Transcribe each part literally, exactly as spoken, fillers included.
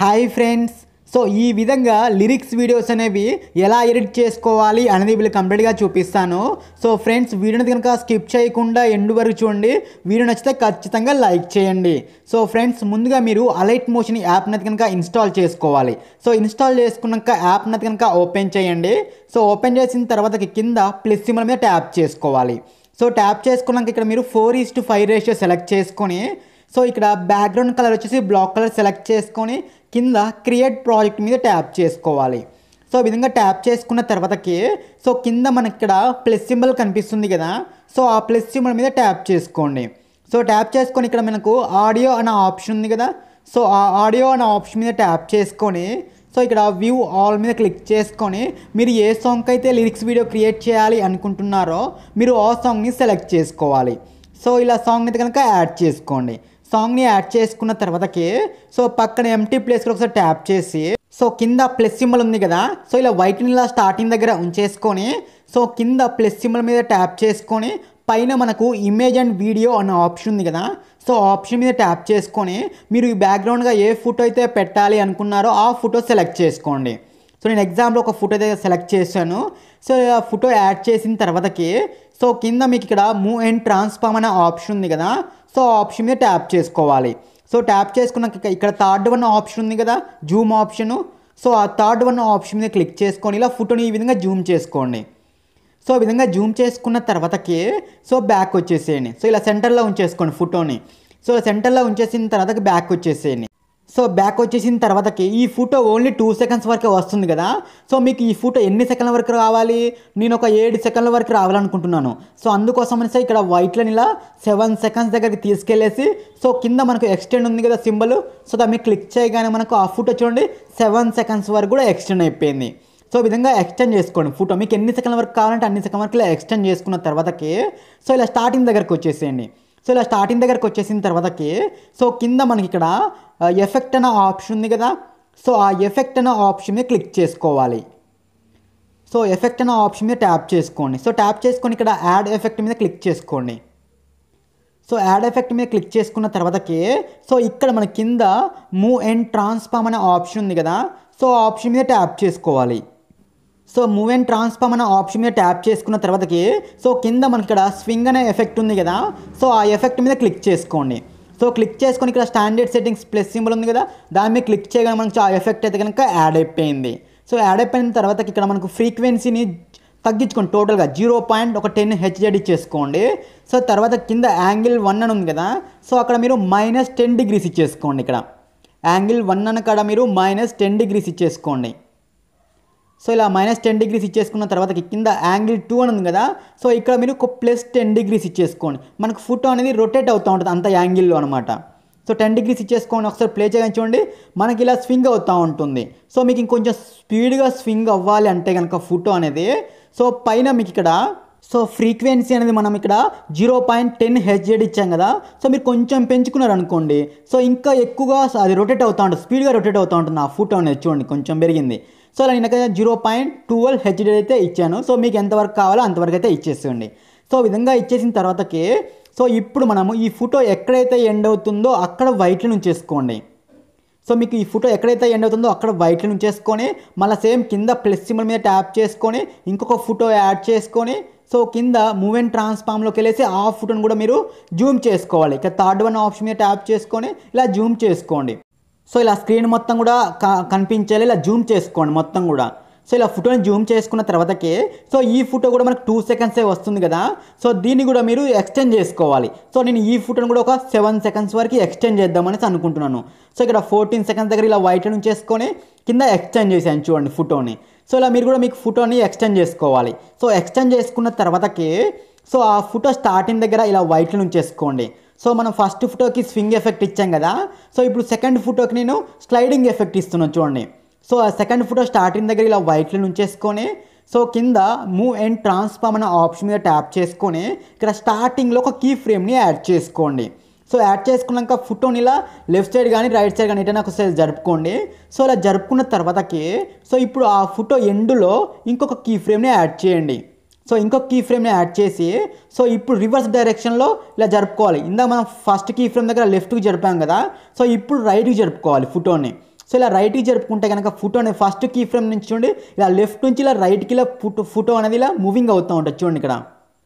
Hi friends, so ఈ విధంగా lyrics videos అనేవి ఎలా ఎడిట్ చేసుకోవాలి అనేది వీళ్ళు కంప్లీట్గా చూపిస్తాను. సో ఫ్రెండ్స్, వీడియోని కనుక స్కిప్ చేయకుండా ఎండ్ వరకు చూడండి. వీడియో నచ్చితే ఖచ్చితంగా లైక్ చేయండి. సో ఫ్రెండ్స్, ముందుగా మీరు అలైట్ మోషన్ యాప్ అనేది కనుక ఇన్స్టాల్ చేసుకోవాలి. సో ఇన్స్టాల్ చేసుకున్నాక యాప్ అనేది కనుక ఓపెన్ చేయండి. సో ఓపెన్ చేసిన తర్వాత కింద ప్లస్ సింబల్ మీద ట్యాప్ చేసుకోవాలి. సో ట్యాప్ చేసుకున్నాక ఇక్కడ మీరు four is to five ratio select చేసుకొని, సో ఇక్కడ బ్యాక్గ్రౌండ్ కలర్ వచ్చేసి బ్లాక్ కలర్ సెలెక్ట్ చేసుకొని కింద క్రియేట్ ప్రాజెక్ట్ మీద ట్యాప్ చేసుకోవాలి. సో ఈ విధంగా ట్యాప్ చేసుకున్న తర్వాతకి సో కింద మనకి ఇక్కడ ప్లస్ సింబల్ కనిపిస్తుంది కదా, సో ఆ ప్లస్ సింబల్ మీద ట్యాప్ చేసుకోండి. సో ట్యాప్ చేసుకొని ఇక్కడ మనకు ఆడియో అనే ఆప్షన్ ఉంది కదా, సో ఆ ఆడియో అనే ఆప్షన్ మీద ట్యాప్ చేసుకొని సో ఇక్కడ వ్యూ ఆల్ మీద క్లిక్ చేసుకొని మీరు ఏ సాంగ్కి అయితే లిరిక్స్ వీడియో క్రియేట్ చేయాలి అనుకుంటున్నారో మీరు ఆ సాంగ్ని సెలెక్ట్ చేసుకోవాలి. సో ఇలా సాంగ్ అయితే కనుక యాడ్ చేసుకోండి. సాంగ్ని యాడ్ చేసుకున్న తర్వాతకి సో పక్కన ఎంటీ ప్లేస్లో ఒకసారి ట్యాప్ చేసి సో కింద ప్లస్ సింబల్ ఉంది కదా, సో ఇలా వైట్ని ఇలా స్టార్టింగ్ దగ్గర ఉంచేసుకొని సో కింద ప్లస్ సింబల్ మీద ట్యాప్ చేసుకొని పైన మనకు ఇమేజ్ అండ్ వీడియో అన్న ఆప్షన్ ఉంది కదా, సో ఆప్షన్ మీద ట్యాప్ చేసుకొని మీరు ఈ బ్యాక్గ్రౌండ్గా ఏ ఫోటో అయితే పెట్టాలి అనుకున్నారో ఆ ఫోటో సెలెక్ట్ చేసుకోండి. సో నేను ఎగ్జాంపుల్ ఒక ఫోటో అయితే సెలెక్ట్ చేశాను. సో ఆ ఫోటో యాడ్ చేసిన తర్వాతకి సో కింద మీకు ఇక్కడ మూవ్ అండ్ ట్రాన్స్ఫార్మ్ అనే ఆప్షన్ ఉంది కదా, సో ఆప్షన్ మీద ట్యాప్ చేసుకోవాలి. సో ట్యాప్ చేసుకున్నాక ఇక్కడ థర్డ్ వన్ ఆప్షన్ ఉంది కదా, జూమ్ ఆప్షను, సో ఆ థర్డ్ వన్ ఆప్షన్ మీద క్లిక్ చేసుకొని ఇలా ఫోటోని ఈ విధంగా జూమ్ చేసుకోండి. సో ఈ విధంగా జూమ్ చేసుకున్న తర్వాతకి సో బ్యాక్ వచ్చేసేయండి. సో ఇలా సెంటర్లో ఉంచేసుకోండి ఫోటోని. సో సెంటర్లో ఉంచేసిన తర్వాతకి బ్యాక్ వచ్చేసేయండి. సో బ్యాక్ వచ్చేసిన తర్వాతకి ఈ ఫోటో ఓన్లీ టూ సెకండ్స్ వరకే వస్తుంది కదా, సో మీకు ఈ ఫోటో ఎన్ని సెకండ్ల వరకు రావాలి, నేను ఒక ఏడు సెకండ్ల వరకు రావాలనుకుంటున్నాను. సో అందుకోసం అనేసి ఇక్కడ వైట్లని ఇలా సెవెన్ సెకండ్స్ దగ్గరికి తీసుకెళ్ళేసి సో కింద మనకు ఎక్స్టెండ్ ఉంది కదా సింబల్, సో దాన్ని క్లిక్ చేయగానే మనకు ఆ ఫోటో చూడండి సెవెన్ సెకండ్స్ వరకు కూడా ఎక్స్టెండ్ అయిపోయింది. సో ఈ విధంగా ఎక్స్టెండ్ చేసుకోండి ఫోటో. మీకు ఎన్ని సెకండ్ల వరకు కావాలంటే అన్ని సెకండ్ వరకు ఇలా ఎక్స్టెండ్ చేసుకున్న తర్వాతకి సో ఇలా స్టార్టింగ్ దగ్గరకు వచ్చేసేయండి. సో ఇలా స్టార్టింగ్ దగ్గరకు వచ్చేసిన తర్వాతకి సో కింద మనకి ఇక్కడ ఎఫెక్ట్ అనే ఆప్షన్ ఉంది కదా, సో ఆ ఎఫెక్ట్ అనే ఆప్షన్ మీద క్లిక్ చేసుకోవాలి. సో ఎఫెక్ట్ అనే ఆప్షన్ మీద ట్యాప్ చేసుకోండి. సో ట్యాప్ చేసుకొని ఇక్కడ యాడ్ ఎఫెక్ట్ మీద క్లిక్ చేసుకోండి. సో యాడ్ ఎఫెక్ట్ మీద క్లిక్ చేసుకున్న తర్వాతకి సో ఇక్కడ మన కింద మూవ్ అండ్ ట్రాన్స్ఫార్మ్ అనే ఆప్షన్ ఉంది కదా, సో ఆప్షన్ మీద ట్యాప్ చేసుకోవాలి. సో మూవ్ అండ్ ట్రాన్స్ఫార్మ్ అనే ఆప్షన్ మీద ట్యాప్ చేసుకున్న తర్వాతకి సో కింద మనకి ఇక్కడ స్వింగ్ అనే ఎఫెక్ట్ ఉంది కదా, సో ఆ ఎఫెక్ట్ మీద క్లిక్ చేసుకోండి. సో క్లిక్ చేసుకొని ఇక్కడ స్టాండర్డ్ సెట్టింగ్స్ ప్లస్ సింబల్ ఉంది కదా, దాని మీద క్లిక్ చేయగానే మనకి ఆ ఎఫెక్ట్ అయితే కనుక యాడ్ అయిపోయింది. సో యాడ్ అయిపోయిన తర్వాత ఇక్కడ మనకు ఫ్రీక్వెన్సీని తగ్గించుకోండి, టోటల్గా జీరో పాయింట్ ఒక టెన్ హెచ్జెడ్ ఇచ్చేసుకోండి. సో తర్వాత కింద యాంగిల్ వన్ అని ఉంది కదా, సో అక్కడ మీరు మైనస్ టెన్ డిగ్రీస్ ఇచ్చేసుకోండి. ఇక్కడ యాంగిల్ వన్ అని కాడ మీరు మైనస్ టెన్ డిగ్రీస్ ఇచ్చేసుకోండి. సో ఇలా మైనస్ టెన్ డిగ్రీస్ ఇచ్చేసుకున్న తర్వాత కింద యాంగిల్ టూ అని ఉంది కదా, సో ఇక్కడ మీరు ఒక ప్లస్ టెన్ డిగ్రీస్ ఇచ్చేసుకోండి. మనకు ఫోటో అనేది రొటేట్ అవుతూ ఉంటుంది అంత యాంగిల్లో అనమాట. సో టెన్ డిగ్రీస్ ఇచ్చేసుకోండి. ఒకసారి ప్లే చేయని చూడండి, మనకి ఇలా స్వింగ్ అవుతూ ఉంటుంది. సో మీకు ఇంకొంచెం స్పీడ్గా స్వింగ్ అవ్వాలి అంటే కనుక ఫోటో అనేది సో పైన మీకు ఇక్కడ సో ఫ్రీక్వెన్సీ అనేది మనం ఇక్కడ జీరో పాయింట్ టెన్ హెచ్జెడ్ ఇచ్చాం కదా, సో మీరు కొంచెం పెంచుకున్నారు అనుకోండి సో ఇంకా ఎక్కువగా అది రొటేట్ అవుతూ ఉంటుంది, స్పీడ్గా రొటేట్ అవుతూ ఉంటుంది ఆ ఫోటో అనేది. చూడండి కొంచెం పెరిగింది. సో అలా నేను జీరో పాయింట్ ట్వెల్వ్ హెచ్డీ అయితే ఇచ్చాను. సో మీకు ఎంతవరకు కావాలో అంతవరకు అయితే ఇచ్చేసేయండి. సో ఈ విధంగా ఇచ్చేసిన తర్వాతకి సో ఇప్పుడు మనము ఈ ఫోటో ఎక్కడైతే ఎండ్ అవుతుందో అక్కడ వైట్లో ఉంచేసుకోండి. సో మీకు ఈ ఫోటో ఎక్కడైతే ఎండ్ అవుతుందో అక్కడ వైట్లో ఉంచేసుకొని మళ్ళీ సేమ్ కింద ప్లస్ సింబల్ మీద ట్యాప్ చేసుకొని ఇంకొక ఫోటో యాడ్ చేసుకొని సో కింద మూవ్ అండ్ ట్రాన్స్ఫార్మ్లోకి వెళ్ళేసి ఆ ఫోటోని కూడా మీరు జూమ్ చేసుకోవాలి. ఇక థర్డ్ వన్ ఆప్షన్ మీద ట్యాప్ చేసుకొని ఇలా జూమ్ చేసుకోండి. సో ఇలా స్క్రీన్ మొత్తం కూడా కనిపించేలా ఇలా జూమ్ చేసుకోండి మొత్తం కూడా. సో ఇలా ఫోటోని జూమ్ చేసుకున్న తర్వాతకి సో ఈ ఫోటో కూడా మనకు టూ సెకండ్సే వస్తుంది కదా, సో దీన్ని కూడా మీరు ఎక్స్టెండ్ చేసుకోవాలి. సో నేను ఈ ఫోటోని కూడా ఒక సెవెన్ సెకండ్స్ వరకు ఎక్స్టెండ్ చేద్దామనేసి అనుకుంటున్నాను. సో ఇక్కడ ఫోర్టీన్ సెకండ్స్ దగ్గర ఇలా వైట్ నుంచి చేసుకొని కింద ఎక్స్టెండ్ చేశాను చూడండి ఫోటోని. సో ఇలా మీరు కూడా మీకు ఫోటోని ఎక్స్టెండ్ చేసుకోవాలి. సో ఎక్స్టెండ్ చేసుకున్న తర్వాతకి సో ఆ ఫోటో స్టార్టింగ్ దగ్గర ఇలా వైట్లో ఉంచేసుకోండి. సో మనం ఫస్ట్ ఫోటోకి స్వింగ్ ఎఫెక్ట్ ఇచ్చాం కదా, సో ఇప్పుడు సెకండ్ ఫోటోకి నేను స్లైడింగ్ ఎఫెక్ట్ ఇస్తున్నాను చూడండి. సో ఆ సెకండ్ ఫోటో స్టార్టింగ్ దగ్గర ఇలా వైట్లో ఉంచేసుకొని సో కింద మూవ్ అండ్ ట్రాన్స్ఫార్మ్ అనే ఆప్షన్ మీద ట్యాప్ చేసుకొని ఇక్కడ స్టార్టింగ్లో ఒక కీ ఫ్రేమ్ని యాడ్ చేసుకోండి. సో యాడ్ చేసుకున్నాక ఫోటోని ఇలా లెఫ్ట్ సైడ్ కానీ రైట్ సైడ్ కానీ ఎటైనా ఒకసారి జరుపుకోండి. సో ఇలా జరుపుకున్న తర్వాతకి సో ఇప్పుడు ఆ ఫోటో ఎండ్లో ఇంకొక కీ ఫ్రేమ్ని యాడ్ చేయండి. సో ఇంకొక కీ ఫ్రేమ్ని యాడ్ చేసి సో ఇప్పుడు రివర్స్ డైరెక్షన్లో ఇలా జరుపుకోవాలి. ఇందాక మనం ఫస్ట్ కీ ఫ్రేమ్ దగ్గర లెఫ్ట్కి జరిపాం కదా, సో ఇప్పుడు రైట్కి జరుపుకోవాలి ఫోటోని. సో ఇలా రైట్కి జరుపుకుంటే కనుక ఫోటో అనేది ఫస్ట్ కీ ఫ్రేమ్ నుంచి చూడండి ఇలా లెఫ్ట్ నుంచి ఇలా రైట్కి ఇలా ఫోటో ఫోటో అనేది ఇలా మూవింగ్ అవుతూ ఉంటుంది చూడండి ఇక్కడ.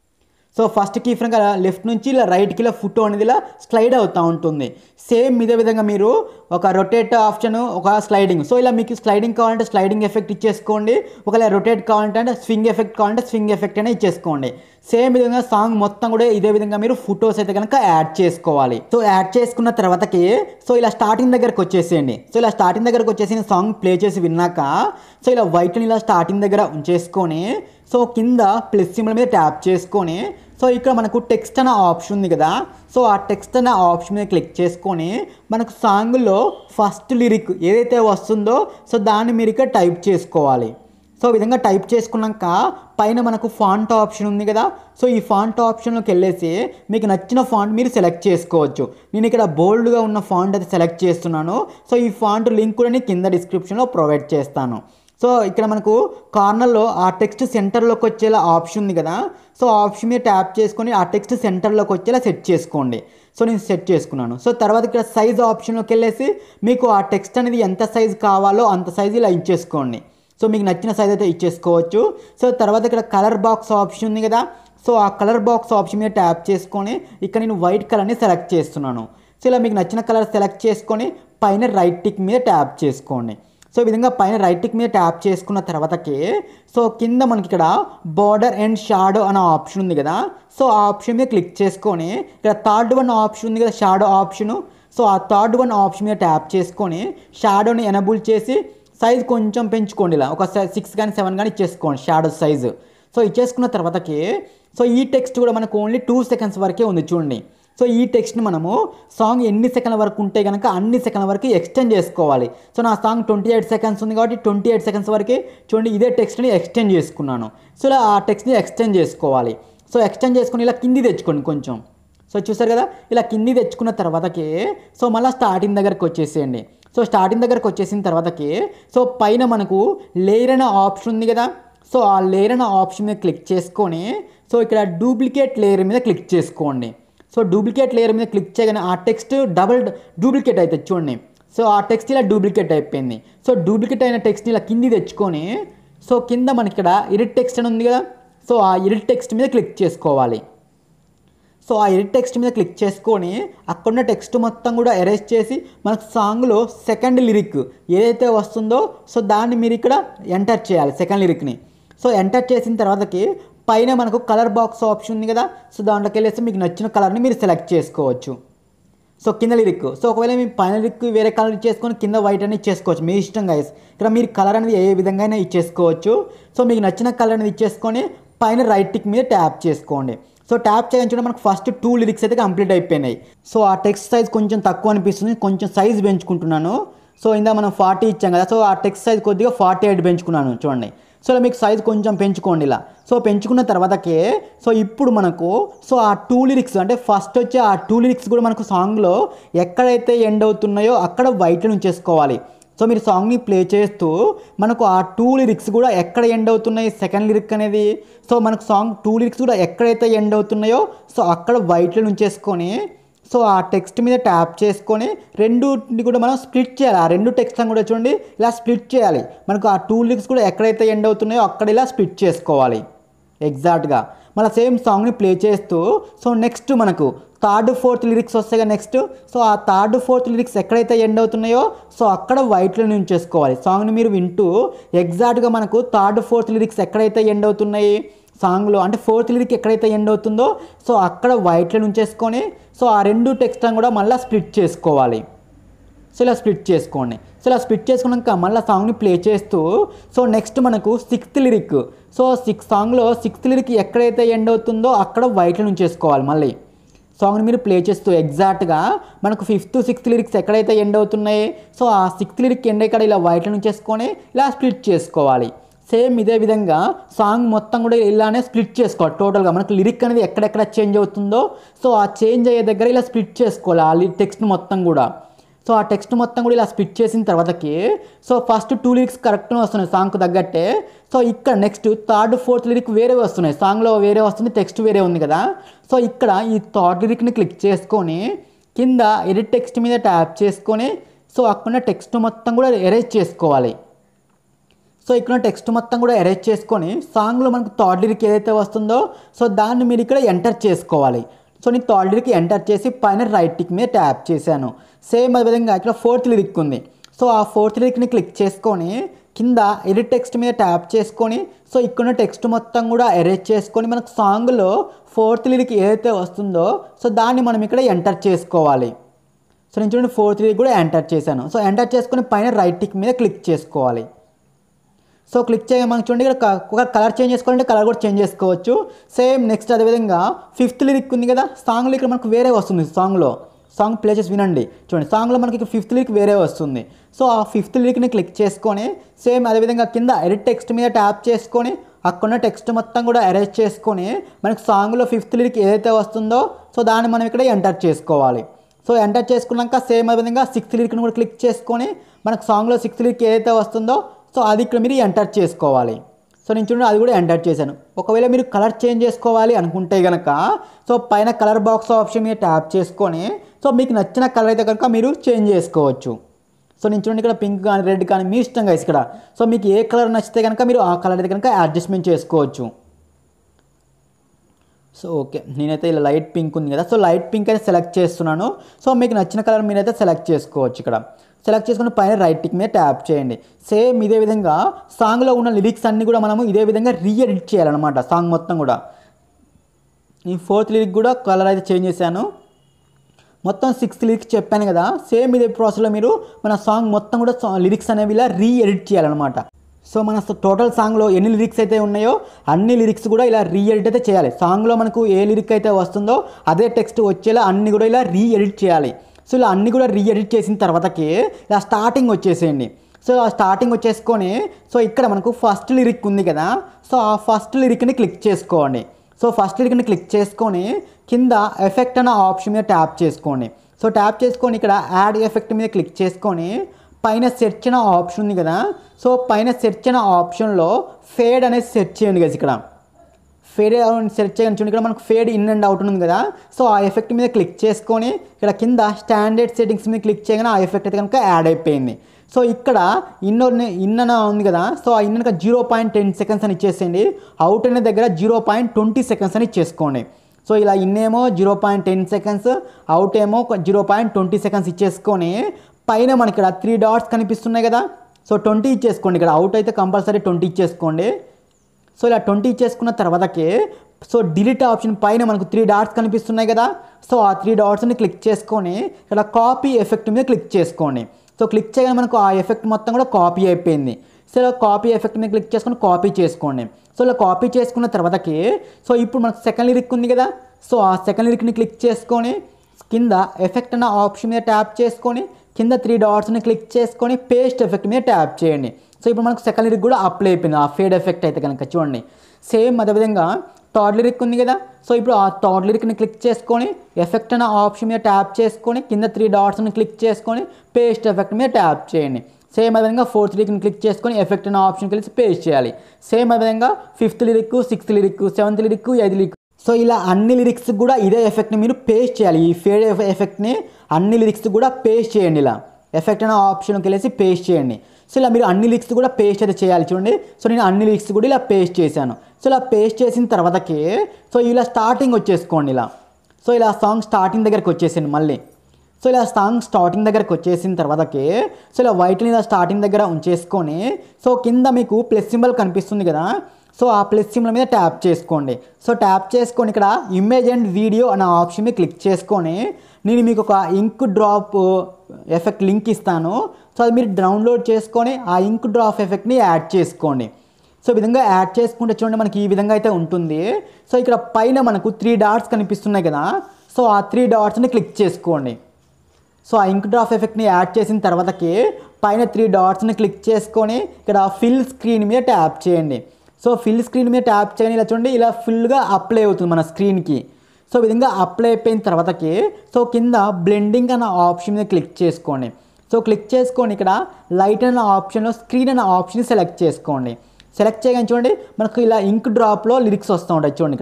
So first key frame left నుంచి ఇలా రైట్కి ఇలా ఫోటో అనేది ఇలా స్లైడ్ అవుతూ ఉంటుంది. సేమ్ ఇదే విధంగా మీరు ఒక రొటేట్ ఆప్షన్, ఒక స్లైడింగ్. సో ఇలా మీకు స్లైడింగ్ కావాలంటే స్లైడింగ్ ఎఫెక్ట్ ఇచ్చేసుకోండి, ఒకవేళ రొటేట్ కావాలంటే అంటే స్వింగ్ ఎఫెక్ట్ కావాలంటే స్వింగ్ ఎఫెక్ట్ అనేది ఇచ్చేసుకోండి. సేమ్ విధంగా సాంగ్ మొత్తం కూడా ఇదే విధంగా మీరు ఫొటోస్ అయితే కనుక యాడ్ చేసుకోవాలి. సో యాడ్ చేసుకున్న తర్వాతకి సో ఇలా స్టార్టింగ్ దగ్గరకు వచ్చేసేయండి. సో ఇలా స్టార్టింగ్ దగ్గరకు వచ్చేసి సాంగ్ ప్లే చేసి విన్నాక సో ఇలా వైట్ని ఇలా స్టార్టింగ్ దగ్గర ఉంచేసుకొని సో కింద ప్లస్ సింబల్ మీద ట్యాప్ చేసుకొని సో ఇక్కడ మనకు టెక్స్ట్ అనే ఆప్షన్ ఉంది కదా, సో ఆ టెక్స్ట్ అనే ఆప్షన్ మీద క్లిక్ చేసుకొని మనకు సాంగ్లో ఫస్ట్ లిరిక్ ఏదైతే వస్తుందో సో దాన్ని మీరు ఇక్కడ టైప్ చేసుకోవాలి. సో ఈ విధంగా టైప్ చేసుకున్నాక పైన మనకు ఫాంట్ ఆప్షన్ ఉంది కదా, సో ఈ ఫాంట్ ఆప్షన్లోకి వెళ్ళేసి మీకు నచ్చిన ఫాంట్ మీరు సెలెక్ట్ చేసుకోవచ్చు. నేను ఇక్కడ బోల్డ్గా ఉన్న ఫాంట్ అయితే సెలెక్ట్ చేస్తున్నాను. సో ఈ ఫాంట్ లింక్ కూడా నేను కింద డిస్క్రిప్షన్లో ప్రొవైడ్ చేస్తాను. సో ఇక్కడ మనకు కార్నర్లో ఆ టెక్స్ట్ సెంటర్లోకి వచ్చేలా ఆప్షన్ ఉంది కదా, సో ఆప్షన్ మీద ట్యాప్ చేసుకొని ఆ టెక్స్ట్ సెంటర్లోకి వచ్చేలా సెట్ చేసుకోండి. సో నేను సెట్ చేసుకున్నాను. సో తర్వాత ఇక్కడ సైజ్ ఆప్షన్లోకి వెళ్ళేసి మీకు ఆ టెక్స్ట్ అనేది ఎంత సైజ్ కావాలో అంత సైజు ఇలా ఇచ్చేసుకోండి. సో మీకు నచ్చిన సైజ్ అయితే ఇచ్చేసుకోవచ్చు. సో తర్వాత ఇక్కడ కలర్ బాక్స్ ఆప్షన్ ఉంది కదా, సో ఆ కలర్ బాక్స్ ఆప్షన్ మీద ట్యాప్ చేసుకొని ఇక్కడ నేను వైట్ కలర్ని సెలెక్ట్ చేస్తున్నాను. సో ఇలా మీకు నచ్చిన కలర్ సెలెక్ట్ చేసుకొని పైన రైట్ టిక్ మీద ట్యాప్ చేసుకోండి. సో ఈ విధంగా పైన రైట్ టిక్ మీద ట్యాప్ చేసుకున్న తర్వాతకి సో కింద మనకి ఇక్కడ బార్డర్ అండ్ షాడో అనే ఆప్షన్ ఉంది కదా, సో ఆ ఆప్షన్ మీద క్లిక్ చేసుకొని ఇక్కడ థర్డ్ వన్ ఆప్షన్ ఉంది కదా షాడో ఆప్షను, సో ఆ థర్డ్ వన్ ఆప్షన్ మీద ట్యాప్ చేసుకొని షాడోని ఎనబుల్ చేసి సైజ్ కొంచెం పెంచుకోండి. ఇలా ఒక సిక్స్ కానీ సెవెన్ కానీ ఇచ్చేసుకోండి షాడో సైజు. సో ఇచ్చేసుకున్న తర్వాతకి సో ఈ టెక్స్ట్ కూడా మనకు ఓన్లీ టూ సెకండ్స్ వరకే ఉంది చూడండి. సో ఈ టెక్స్ట్ని మనము సాంగ్ ఎన్ని సెకండ్ల వరకు ఉంటే కనుక అన్ని సెకండ్ల వరకు ఎక్స్టెండ్ చేసుకోవాలి. సో నా సాంగ్ ట్వంటీ ఎయిట్ సెకండ్స్ ఉంది కాబట్టి ట్వంటీ ఎయిట్ సెకండ్స్ వరకే చూడండి ఇదే టెక్స్ట్ని ఎక్స్టెండ్ చేసుకున్నాను. సో ఇలా ఆ టెక్స్ట్ని ఎక్స్టెండ్ చేసుకోవాలి. సో ఎక్స్టెండ్ చేసుకొని ఇలా కింది తెచ్చుకోండి కొంచెం. సో చూసారు కదా ఇలా కింది తెచ్చుకున్న తర్వాతకి సో మళ్ళీ స్టార్టింగ్ దగ్గరకు వచ్చేసేయండి. సో స్టార్టింగ్ దగ్గరకు వచ్చేసిన తర్వాతకి సో పైన మనకు లేయర్ అనే ఆప్షన్ ఉంది కదా, సో ఆ లేయర్ అనే ఆప్షన్ మీద క్లిక్ చేసుకొని సో ఇక్కడ డూప్లికేట్ లేయర్ మీద క్లిక్ చేసుకోండి. సో డూప్లికేట్ లేయర్ మీద క్లిక్ చేయగానే ఆ టెక్స్ట్ డబుల్ డూప్లికేట్ అవుతుంది చూడండి. సో ఆ టెక్స్ట్ ఇలా డూప్లికేట్ అయిపోయింది. సో డూప్లికేట్ అయిన టెక్స్ట్ని ఇలా కింది తెచ్చుకొని సో కింద మనకి ఇక్కడ ఎడిట్ టెక్స్ట్ అని ఉంది కదా, సో ఆ ఎడిట్ టెక్స్ట్ మీద క్లిక్ చేసుకోవాలి. సో ఆ ఎడిట్ టెక్స్ట్ మీద క్లిక్ చేసుకొని అక్కడున్న టెక్స్ట్ మొత్తం కూడా ఎరేజ్ చేసి మనకు సాంగ్లో సెకండ్ లిరిక్ ఏదైతే వస్తుందో సో దాన్ని మీరు ఇక్కడ ఎంటర్ చేయాలి సెకండ్ లిరిక్ని. సో ఎంటర్ చేసిన తర్వాతకి పైన మనకు కలర్ బాక్స్ ఆప్షన్ ఉంది కదా, సో దాంట్లోకి వెళ్ళేసి మీకు నచ్చిన కలర్ని మీరు సెలెక్ట్ చేసుకోవచ్చు. సో కింద లిరిక్ సో ఒకవేళ మీ పైన లిరిక్ వేరే కలర్ ఇచ్చేసుకొని కింద వైట్ అనేది ఇచ్చేసుకోవచ్చు మీ ఇష్టం గైస్. ఇక్కడ మీరు కలర్ అనేది ఏ విధంగా అయినా ఇచ్చేసుకోవచ్చు. సో మీకు నచ్చిన కలర్ అనేది ఇచ్చేసుకొని పైన రైట్ టిక్ మీద ట్యాప్ చేసుకోండి. సో ట్యాప్ చేయడం చూడండి మనకు ఫస్ట్ టూ లిరిక్స్ అయితే కంప్లీట్ అయిపోయినాయి. సో ఆ టెక్స్ట్ సైజ్ కొంచెం తక్కువ అనిపిస్తుంది, కొంచెం సైజ్ పెంచుకుంటున్నాను. సో ఇందా మనం ఫార్టీ ఇచ్చాం కదా, సో ఆ టెక్స్ట్ సైజ్ కొద్దిగా ఫార్టీ ఎయిట్ పెంచుకున్నాను చూడండి. సో ఇలా మీకు సైజ్ కొంచెం పెంచుకోండి ఇలా. సో పెంచుకున్న తర్వాతకే సో ఇప్పుడు మనకు సో ఆ టూ లిరిక్స్ అంటే ఫస్ట్ వచ్చే ఆ టూ లిరిక్స్ కూడా మనకు సాంగ్లో ఎక్కడైతే ఎండ్ అవుతున్నాయో అక్కడ వైట్లో ఉంచేసుకోవాలి. సో మీరు సాంగ్ని ప్లే చేస్తూ మనకు ఆ టూ లిరిక్స్ కూడా ఎక్కడ ఎండ్ అవుతున్నాయి సెకండ్ లిరిక్ అనేది సో మనకు సాంగ్ టూ లిరిక్స్ కూడా ఎక్కడైతే ఎండ్ అవుతున్నాయో సో అక్కడ వైట్లో ఉంచేసుకొని సో ఆ టెక్స్ట్ మీద ట్యాప్ చేసుకొని రెండుని కూడా మనం స్ప్లిట్ చేయాలి. ఆ రెండు టెక్స్ట్లను కూడా చూడండి ఇలా స్ప్లిట్ చేయాలి. మనకు ఆ టూ లిరిక్స్ కూడా ఎక్కడైతే ఎండ్ అవుతున్నాయో అక్కడ ఇలా స్ప్లిట్ చేసుకోవాలి ఎగ్జాక్ట్గా. మళ్ళీ సేమ్ సాంగ్ని ప్లే చేస్తూ సో నెక్స్ట్ మనకు థర్డ్ ఫోర్త్ లిరిక్స్ వస్తాయి కదా నెక్స్ట్, సో ఆ థర్డ్ ఫోర్త్ లిరిక్స్ ఎక్కడైతే ఎండ్ అవుతున్నాయో సో అక్కడ వైట్లో ఉంచేసుకోవాలి. సాంగ్ని మీరు వింటూ ఎగ్జాక్ట్గా మనకు థర్డ్ ఫోర్త్ లిరిక్స్ ఎక్కడైతే ఎండ్ అవుతున్నాయి సాంగ్లో అంటే ఫోర్త్ లిరిక్ ఎక్కడైతే ఎండ్ అవుతుందో సో అక్కడ వైట్లో ఉంచేసుకొని సో ఆ రెండు టెక్స్ట్లను కూడా మళ్ళీ స్ప్లిట్ చేసుకోవాలి. సో ఇలా స్ప్లిట్ చేసుకోండి. సో ఇలా స్ప్లిట్ చేసుకున్నాక మళ్ళీ సాంగ్ని ప్లే చేస్తూ సో నెక్స్ట్ మనకు సిక్స్త్ లిరిక్ సో సిక్స్ సాంగ్లో సిక్స్త్ లిరిక్ ఎక్కడైతే ఎండ్ అవుతుందో అక్కడ వైట్లో ఉంచేసుకోవాలి. మళ్ళీ సాంగ్ని మీరు ప్లే చేస్తూ ఎగ్జాక్ట్గా మనకు ఫిఫ్త్ సిక్స్త్ లిరిక్స్ ఎక్కడైతే ఎండ్ అవుతున్నాయి సో ఆ సిక్స్త్ లిరిక్ ఎండ్ అయ్యి ఇలా వైట్లో ఉంచేసుకొని ఇలా స్ప్లిట్ చేసుకోవాలి. సేమ్ ఇదే విధంగా సాంగ్ మొత్తం కూడా ఇలానే స్ప్లిట్ చేసుకోవాలి. టోటల్గా మనకు లిరిక్ అనేది ఎక్కడెక్కడ చేంజ్ అవుతుందో సో ఆ చేంజ్ అయ్యే దగ్గర ఇలా స్ప్లిట్ చేసుకోవాలి ఆ టెక్స్ట్ మొత్తం కూడా. సో ఆ టెక్స్ట్ మొత్తం కూడా ఇలా స్ప్లిట్ చేసిన తర్వాతకి సో ఫస్ట్ టూ లిరిక్స్ కరెక్ట్గా వస్తున్నాయి సాంగ్కు తగ్గట్టే. సో ఇక్కడ నెక్స్ట్ థర్డ్ ఫోర్త్ లిరిక్ వేరే వస్తున్నాయి, సాంగ్లో వేరే వస్తుంది టెక్స్ట్ వేరే ఉంది కదా. సో ఇక్కడ ఈ థర్డ్ లిరిక్ని క్లిక్ చేసుకొని కింద ఎడిట్ టెక్స్ట్ మీద ట్యాప్ చేసుకొని సో అక్కడ టెక్స్ట్ మొత్తం కూడా ఎరేజ్ చేసుకోవాలి. సో ఇక్కడ టెక్స్ట్ మొత్తం కూడా ఎరేజ్ చేసుకొని సాంగ్లో మనకు థర్డ్ లిరిక్ ఏదైతే వస్తుందో సో దాన్ని మీరు ఇక్కడ ఎంటర్ చేసుకోవాలి. సో నేను థర్డ్ లిరిక్ ఎంటర్ చేసి పైన రైట్ టిక్ మీద ట్యాప్ చేశాను. సేమ్ అదేవిధంగా ఇక్కడ ఫోర్త్ లిరిక్ ఉంది. సో ఆ ఫోర్త్ లిరిక్ని క్లిక్ చేసుకొని కింద ఎడిట్ టెక్స్ట్ మీద ట్యాప్ చేసుకొని సో ఇక్కడ టెక్స్ట్ మొత్తం కూడా ఎరేజ్ చేసుకొని మనకు సాంగ్లో ఫోర్త్ లిరిక్ ఏదైతే వస్తుందో సో దాన్ని మనం ఇక్కడ ఎంటర్ చేసుకోవాలి. సో నేను చూడండి ఫోర్త్ లిరిక్ కూడా ఎంటర్ చేశాను. సో ఎంటర్ చేసుకొని పైన రైట్ టిక్ మీద క్లిక్ చేసుకోవాలి. సో క్లిక్ చేయగా మనకు చూడండి ఇక్కడ ఒక కలర్ చేంజ్ చేసుకోవాలంటే కలర్ కూడా చేంజ్ చేసుకోవచ్చు. సేమ్ నెక్స్ట్ అదేవిధంగా ఫిఫ్త్ లిరిక్ ఉంది కదా, సాంగ్లో ఇక్కడ మనకు వేరే వస్తుంది. సాంగ్లో సాంగ్ ప్లే చేసి వినండి. చూడండి సాంగ్లో మనకి ఇక్కడ ఫిఫ్త్ లిరిక్ వేరే వస్తుంది. సో ఆ ఫిఫ్త్ లిరిక్ని క్లిక్ చేసుకొని సేమ్ అదేవిధంగా కింద ఎడిట్ టెక్స్ట్ మీద ట్యాప్ చేసుకొని అక్కడ టెక్స్ట్ మొత్తం కూడా అరేంజ్ చేసుకొని మనకి సాంగ్లో ఫిఫ్త్ లిరిక్ ఏదైతే వస్తుందో సో దాన్ని మనం ఇక్కడ ఎంటర్ చేసుకోవాలి. సో ఎంటర్ చేసుకున్నాక సేమ్ అదేవిధంగా సిక్స్త్ లిరిక్ని కూడా క్లిక్ చేసుకొని మనకు సాంగ్లో సిక్స్త్ లిరిక్ ఏదైతే వస్తుందో సో అది ఇక్కడ మీరు ఎంటర్ చేసుకోవాలి. సో నేను చూడండి అది కూడా ఎంటర్ చేశాను. ఒకవేళ మీరు కలర్ చేంజ్ చేసుకోవాలి అనుకుంటే కనుక సో పైన కలర్ బాక్స్ ఆప్షన్ మీద ట్యాప్ చేసుకొని సో మీకు నచ్చిన కలర్ అయితే కనుక మీరు చేంజ్ చేసుకోవచ్చు. సో నేను చూడండి ఇక్కడ పింక్ కానీ రెడ్ కానీ మీ ఇష్టం గైస్ ఇక్కడ. సో మీకు ఏ కలర్ నచ్చితే కనుక మీరు ఆ కలర్ అయితే కనుక అడ్జస్ట్మెంట్ చేసుకోవచ్చు. సో ఓకే నేనైతే ఇలా లైట్ పింక్ ఉంది కదా, సో లైట్ పింక్ అయితే సెలెక్ట్ చేస్తున్నాను. సో మీకు నచ్చిన కలర్ మీరైతే సెలెక్ట్ చేసుకోవచ్చు. ఇక్కడ సెలెక్ట్ చేసుకుని పైన రైట్ టిక్ మీద ట్యాప్ చేయండి. సేమ్ ఇదే విధంగా సాంగ్లో ఉన్న లిరిక్స్ అన్నీ కూడా మనము ఇదే విధంగా రీఎడిట్ చేయాలన్నమాట. సాంగ్ మొత్తం కూడా ఈ ఫోర్త్ లిరిక్ కూడా కలర్ అయితే చేంజ్ చేశాను. మొత్తం సిక్స్త్ లిరిక్స్ చెప్పాను కదా, సేమ్ ఇదే ప్రాసెస్లో మీరు మన సాంగ్ మొత్తం కూడా లిరిక్స్ అనేవి ఇలా రీఎడిట్ చేయాలన్నమాట. సో మన టోటల్ సాంగ్లో ఎన్ని లిరిక్స్ అయితే ఉన్నాయో అన్ని లిరిక్స్ కూడా ఇలా రీఎడిట్ అయితే చేయాలి. సాంగ్లో మనకు ఏ లిరిక్ అయితే వస్తుందో అదే టెక్స్ట్ వచ్చేలా అన్ని కూడా ఇలా రీఎడిట్ చేయాలి. సో ఇలా అన్నీ కూడా రీఎడిట్ చేసిన తర్వాతకి ఇలా స్టార్టింగ్ వచ్చేసేయండి. సో ఆ స్టార్టింగ్ వచ్చేసుకొని సో ఇక్కడ మనకు ఫస్ట్ లిరిక్ ఉంది కదా, సో ఆ ఫస్ట్ లిరిక్ని క్లిక్ చేసుకోండి. సో ఫస్ట్ లిరిక్ని క్లిక్ చేసుకొని కింద ఎఫెక్ట్ అన్న ఆప్షన్ మీద ట్యాప్ చేసుకోండి. సో ట్యాప్ చేసుకొని ఇక్కడ యాడ్ ఎఫెక్ట్ మీద క్లిక్ చేసుకొని పైన సెర్చ్ అనే ఆప్షన్ ఉంది కదా, సో పైన సెర్చ్ అనే ఆప్షన్లో ఫేడ్ అనేది సెర్చ్ చేయండి కదా. ఇక్కడ ఫేడ్ సెర్చ్ చేయని చూడండి ఇక్కడ మనకు ఫేడ్ ఇన్ అండ్ అవుట్ ఉంది కదా, సో ఆ ఎఫెక్ట్ మీద క్లిక్ చేసుకొని ఇక్కడ కింద స్టాండర్డ్ సెట్టింగ్స్ మీద క్లిక్ చేయగానే ఆ ఎఫెక్ట్ అయితే కనుక యాడ్ అయిపోయింది. సో ఇక్కడ ఇన్ ఇన్ అన్న ఉంది కదా, సో ఆ in zero point ten seconds అని ఇచ్చేసేయండి. అవుట్ అనే దగ్గర జీరో పాయింట్ ట్వంటీ సెకండ్స్ అని ఇచ్చేసుకోండి. సో ఇలా ఇన్ ఏమో zero point ten seconds, out ఏమో జీరో పాయింట్ ట్వంటీ సెకండ్స్ ఇచ్చేసుకొని పైన మనకి ఇక్కడ త్రీ డాట్స్ కనిపిస్తున్నాయి కదా, సో ట్వంటీ ఇచ్చేసుకోండి. ఇక్కడ అవుట్ అయితే కంపల్సరీ ట్వంటీ ఇచ్చేసుకోండి. సో ఇలా ట్వంటీ ఇచ్చేసుకున్న తర్వాతకి సో డిలీట్ ఆప్షన్ పైన మనకు త్రీ డాట్స్ కనిపిస్తున్నాయి కదా, సో ఆ త్రీ డాట్స్ని క్లిక్ చేసుకొని ఇక్కడ కాపీ ఎఫెక్ట్ మీద క్లిక్ చేసుకోండి. సో క్లిక్ చేయగానే మనకు ఆ ఎఫెక్ట్ మొత్తం కూడా కాపీ అయిపోయింది. సో ఇలా కాపీ ఎఫెక్ట్ మీద క్లిక్ చేసుకొని కాపీ చేసుకోండి. సో ఇలా కాపీ చేసుకున్న తర్వాతకి సో ఇప్పుడు మనకు సెకండ్ లిరిక్ ఉంది కదా, సో ఆ సెకండ్ లిరిక్ని క్లిక్ చేసుకొని కింద ఎఫెక్ట్ అన్న ఆప్షన్ మీద ట్యాప్ చేసుకొని కింద త్రీ డాట్స్ని క్లిక్ చేసుకొని పేస్ట్ ఎఫెక్ట్ మీద ట్యాప్ చేయండి. సో ఇప్పుడు మనకు సెకండ్ లిరిక్ కూడా అప్లై అయిపోయింది ఆ ఫేడ్ ఎఫెక్ట్ అయితే కనుక చూడండి. సేమ్ అదేవిధంగా థర్డ్ లిరిక్ ఉంది కదా, సో ఇప్పుడు ఆ థర్డ్ లిరిక్ని క్లిక్ చేసుకొని ఎఫెక్ట్ అన్న ఆప్షన్ మీద ట్యాప్ చేసుకొని కింద త్రీ డాట్స్ని క్లిక్ చేసుకొని పేస్ట్ ఎఫెక్ట్ మీద ట్యాప్ చేయండి. సేమ్ అదేవిధంగా ఫోర్త్ లిరిక్ని క్లిక్ చేసుకొని ఎఫెక్ట్ అన్న ఆప్షన్ కలిసి పేస్ట్ చేయాలి. సేమ్ అదేవిధంగా fifth lyric, sixth lyric, seventh lyric, eighth lyric, so ఇలా అన్ని లిరిక్స్ కూడా ఇదే ఎఫెక్ట్ని మీరు పేస్ట్ చేయాలి. ఈ ఫేడ్ ఎఫెక్ట్ని అన్ని లిరిక్స్ కూడా పేస్ట్ చేయండి. ఇలా ఎఫెక్ట్ అనే ఆప్షన్కి వెళ్ళేసి పేస్ట్ చేయండి. సో ఇలా మీరు అన్ని లిరిక్స్ కూడా పేస్ట్ అయితే చేయాలి చూడండి. సో నేను అన్ని లిరిక్స్ కూడా ఇలా పేస్ట్ చేశాను. సో ఇలా పేస్ట్ చేసిన తర్వాతకి సో ఇలా స్టార్టింగ్ వచ్చేసుకోండి. ఇలా సో ఇలా సాంగ్ స్టార్టింగ్ దగ్గరికి వచ్చేసింది మళ్ళీ. సో ఇలా సాంగ్ స్టార్టింగ్ దగ్గరకు వచ్చేసిన తర్వాతకి సో ఇలా వైట్ని ఇలా స్టార్టింగ్ దగ్గర ఉంచేసుకొని సో కింద మీకు ప్లస్ సింబల్ కనిపిస్తుంది కదా, సో ఆ ప్లస్ సింబల్ మీద ట్యాప్ చేసుకోండి. సో ట్యాప్ చేసుకొని ఇక్కడ ఇమేజ్ అండ్ వీడియో అనే ఆప్షన్ మీద క్లిక్ చేసుకొని నేను మీకు ఒక ఇంక్ డ్రాప్ ఎఫెక్ట్ లింక్ ఇస్తాను. సో అది మీరు డౌన్లోడ్ చేసుకొని ఆ ఇంక్ డ్రాప్ ఎఫెక్ట్ని యాడ్ చేసుకోండి. సో ఈ విధంగా యాడ్ చేసుకుంటే చూడండి మనకి ఈ విధంగా అయితే ఉంటుంది. సో ఇక్కడ పైన మనకు త్రీ డాట్స్ కనిపిస్తున్నాయి కదా, సో ఆ త్రీ డాట్స్ని క్లిక్ చేసుకోండి. సో ఆ ఇంక్ డ్రాప్ ఎఫెక్ట్ని యాడ్ చేసిన తర్వాతకి పైన త్రీ డాట్స్ని క్లిక్ చేసుకొని ఇక్కడ ఫిల్ స్క్రీన్ మీద ట్యాప్ చేయండి. సో ఫిల్ స్క్రీన్ మీద ట్యాప్ చేయని ఇలా చూడండి ఇలా ఫుల్గా అప్లై అవుతుంది మన స్క్రీన్కి. సో ఈ విధంగా అప్లై అయిపోయిన తర్వాతకి సో కింద బ్లెండింగ్ అన్న ఆప్షన్ మీద క్లిక్ చేసుకోండి. సో క్లిక్ చేసుకొని ఇక్కడ లైట్ అన్న ఆప్షన్లో స్క్రీన్ అన్న ఆప్షన్ సెలెక్ట్ చేసుకోండి. సెలెక్ట్ చేయగానే చూడండి మనకు ఇలా ఇంక్ డ్రాప్లో లిరిక్స్ వస్తూ ఉంటాయి చూడండి ఇక్కడ.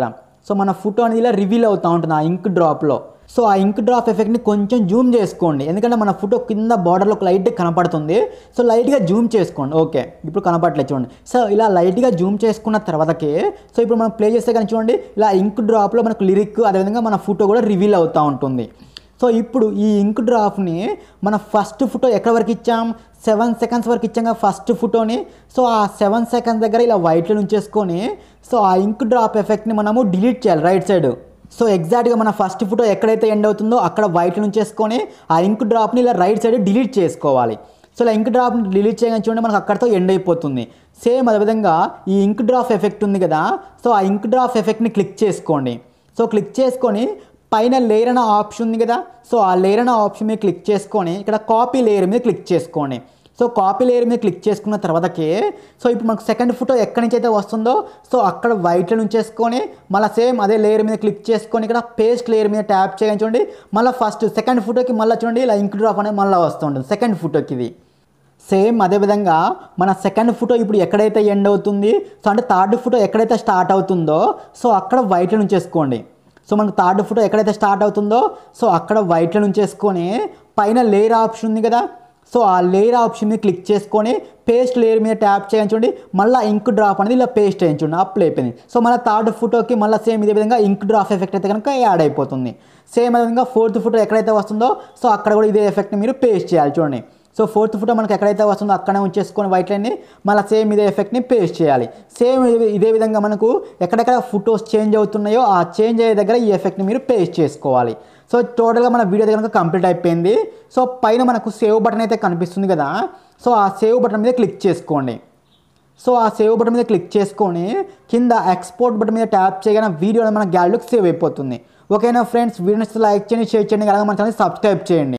సో మన ఫోటో అనేది ఇలా రివీల్ అవుతూ ఉంటుంది ఆ ఇంక్ డ్రాప్లో. సో ఆ ఇంక్ డ్రాప్ ఎఫెక్ట్ని కొంచెం జూమ్ చేసుకోండి, ఎందుకంటే మన ఫోటో కింద బార్డర్లో లైట్గా కనపడుతుంది. సో లైట్గా జూమ్ చేసుకోండి. ఓకే, ఇప్పుడు కనపడలేదు చూడండి. సో ఇలా లైట్గా జూమ్ చేసుకున్న తర్వాతకి సో ఇప్పుడు మనం ప్లే చేస్తే కానీ చూడండి, ఇలా ఇంక్ డ్రాప్లో మనకు లిరిక్ అదేవిధంగా మన ఫోటో కూడా రివీల్ అవుతూ ఉంటుంది. సో ఇప్పుడు ఈ ఇంక్ డ్రాప్ని మన ఫస్ట్ ఫోటో ఎక్కడ వరకు ఇచ్చాం, సెవెన్ సెకండ్స్ వరకు ఇచ్చాం కదా ఫస్ట్ ఫోటోని. సో ఆ సెవెన్ సెకండ్స్ దగ్గర ఇలా వైట్లో ఉంచేసుకొని సో ఆ ఇంక్ డ్రాప్ ఎఫెక్ట్ని మనము డిలీట్ చేయాలి రైట్ సైడ్. సో ఎగ్జాక్ట్గా మన ఫస్ట్ ఫోటో ఎక్కడైతే ఎండ్ అవుతుందో అక్కడ వైట్లో ఉంచేసుకొని ఆ ఇంక్ డ్రాప్ని ఇలా రైట్ సైడ్ డిలీట్ చేసుకోవాలి. సో ఇలా ఇంక్ డ్రాప్ని డిలీట్ చేయగానే చూడండి మనకు అక్కడితో ఎండ్ అయిపోతుంది. సేమ్ అదేవిధంగా ఈ ఇంక్ డ్రాప్ ఎఫెక్ట్ ఉంది కదా, సో ఆ ఇంక్ డ్రాప్ ఎఫెక్ట్ని క్లిక్ చేసుకోండి. సో క్లిక్ చేసుకొని పైన లేయర్ అనే ఆప్షన్ ఉంది కదా, సో ఆ లేయర్ అనే ఆప్షన్ మీద క్లిక్ చేసుకొని ఇక్కడ కాపీ లేయర్ మీద క్లిక్ చేసుకోండి. సో కాపీ లేయర్ మీద క్లిక్ చేసుకున్న తర్వాతకి సో ఇప్పుడు మనకు సెకండ్ ఫోటో ఎక్కడి నుంచి అయితే వస్తుందో సో అక్కడ వైట్లో ఉంచేసుకొని మళ్ళీ సేమ్ అదే లేయర్ మీద క్లిక్ చేసుకొని ఇక్కడ పేస్ట్ లేయర్ మీద ట్యాప్ చేయని చూడండి, మళ్ళీ ఫస్ట్ సెకండ్ ఫోటోకి మళ్ళీ చూడండి ఇలా ఇంక్ డ్రాప్ అనేది మళ్ళీ వస్తుంటుంది సెకండ్ ఫోటోకి. ఇది సేమ్ అదేవిధంగా మన సెకండ్ ఫోటో ఇప్పుడు ఎక్కడైతే ఎండ్ అవుతుంది సో అంటే థర్డ్ ఫోటో ఎక్కడైతే స్టార్ట్ అవుతుందో సో అక్కడ వైట్లో ఉంచేసుకోండి. సో మనకు థర్డ్ ఫోటో ఎక్కడైతే స్టార్ట్ అవుతుందో సో అక్కడ వైట్లో ఉంచేసుకొని పైన లేయర్ ఆప్షన్ ఉంది కదా, సో ఆ లేయర్ ఆప్షన్ మీద క్లిక్ చేసుకొని పేస్ట్ లేయర్ మీద ట్యాప్ చేయించండి, మళ్ళీ ఇంక్ డ్రాప్ అనేది ఇలా పేస్ట్ చేయించండి, అప్లై అయిపోయింది. సో మళ్ళీ థర్డ్ ఫోటోకి మళ్ళీ సేమ్ ఇదే విధంగా ఇంక్ డ్రాప్ ఎఫెక్ట్ అయితే కనుక యాడ్ అయిపోతుంది. సేమ్ అదే విధంగా ఫోర్త్ ఫోటో ఎక్కడైతే వస్తుందో సో అక్కడ కూడా ఇదే ఎఫెక్ట్ని మీరు పేస్ట్ చేయాలి చూడండి. సో ఫోర్త్ ఫోటో మనకి ఎక్కడైతే వస్తుందో అక్కడే ఉంచేసుకొని వైట్ లైన్ని మళ్ళీ సేమ్ ఇదే ఎఫెక్ట్ని పేస్ట్ చేయాలి. సేమ్ ఇదే విధంగా మనకు ఎక్కడెక్కడ ఫోటోస్ చేంజ్ అవుతున్నాయో ఆ చేంజ్ అయ్యే దగ్గర ఈ ఎఫెక్ట్ని మీరు పేస్ట్ చేసుకోవాలి. సో టోటల్గా మన వీడియో దగ్గర కంప్లీట్ అయిపోయింది. సో పైన మనకు సేవ్ బటన్ అయితే కనిపిస్తుంది కదా, సో ఆ సేవ్ బటన్ మీద క్లిక్ చేసుకోండి. సో ఆ సేవ్ బటన్ మీద క్లిక్ చేసుకొని కింద ఎక్స్పోర్ట్ బటన్ మీద ట్యాప్ చేయగానే వీడియో మన గ్యాలరీలోకి సేవ్ అయిపోతుంది. ఓకేనా ఫ్రెండ్స్, వీడియో నచ్చితే లైక్ చేయండి, షేర్ చేయండి, అలాగే మన ఛానల్ సబ్స్క్రైబ్ చేయండి.